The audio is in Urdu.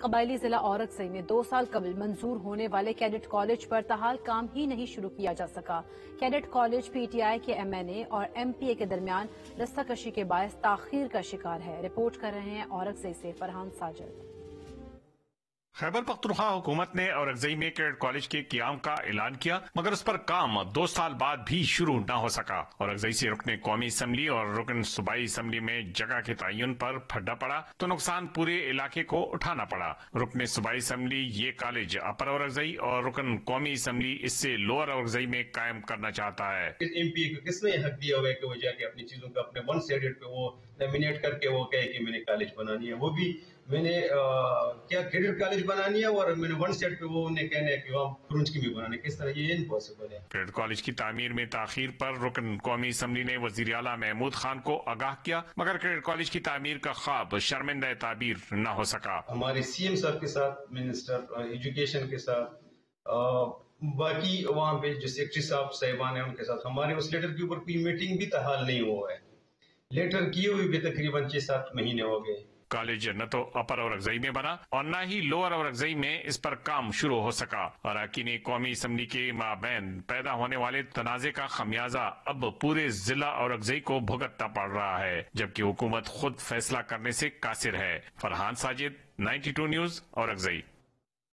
قبائلی ضلع اورکزئی میں 2 سال قبل منظور ہونے والے کیڈٹ کالج پر تاحال کام ہی نہیں شروع کیا جا سکا۔ Cadet college P T I کے ایم این اے اور ایم پی اے کے درمیان رستہ کشی کے باعث تاخیر کا شکار ہے۔ رپورٹ کر رہے ہیں اورکزئی سے فرحان ساجد۔ خیبر پختونخوا حکومت نے اورکزئی میں کیڈٹ کالج کے قیام کا اعلان کیا، مگر اس پر کام 2 سال بعد بھی شروع نہ ہو سکا۔ اورکزئی سے رکن قومی اسمبلی اور رکن صوبائی اسمبلی میں جگہ کے تعین پر پھڈا پڑا تو نقصان پورے علاقے کو اٹھانا پڑا۔ رکن صوبائی اسمبلی یہ کالج اپر اورکزئی اور رکن قومی اسمبلی اس سے لوور اورکزئی میں قائم کرنا چاہتا ہے۔ ایم پی کو کس نے حق دیا ہوا ہے کہ وہ جا کے اپنی چیزوں کا اپنے ون سائیڈڈ پہ وہ نامینیٹ کر کے وہ کہے کہ میں نے کالج بنانی ہے، وہ بھی میں نے کیا کیڈٹ کالج بنانی ہے اور میں نے ون سائیڈ پہ وہ انہیں کہنا ہے کہ وہاں فرنچ کی بھی بنانی ہے، کس طرح یہ امپاسبل ہے۔ کیڈٹ کالج کی تعمیر میں تاخیر پر رکن قومی اسمبلی نے وزیر اعلیٰ محمود خان کو آگاہ کیا، مگر کیڈٹ کالج کی تعمیر کا خواب شرمندہ تعبیر نہ ہو سکا۔ ہمارے سی ایم صاحب کے ساتھ، منسٹر ایجوکیشن کے ساتھ، باقی وہاں پہ جو سیکرٹری صاحبان ہیں ان کے ساتھ ہمارے اس لیٹر کے اوپر کوئی میٹنگ بھی تاحال نہیں ہوا ہے۔ لیٹر کیے ہوئے بھی تقریباً 6-7 مہینے ہو گئے۔ کالج نہ تو اپر اورکزئی میں بنا اور نہ ہی لوور اورکزئی میں اس پر کام شروع ہو سکا۔ اراکین قومی اسمبلی کے مابین پیدا ہونے والے تنازع کا خمیازہ اب پورے ضلع اورکزئی کو بھگتنا پڑ رہا ہے، جبکہ حکومت خود فیصلہ کرنے سے قاصر ہے۔ فرحان ساجد، 92 نیوز، اورکزئی۔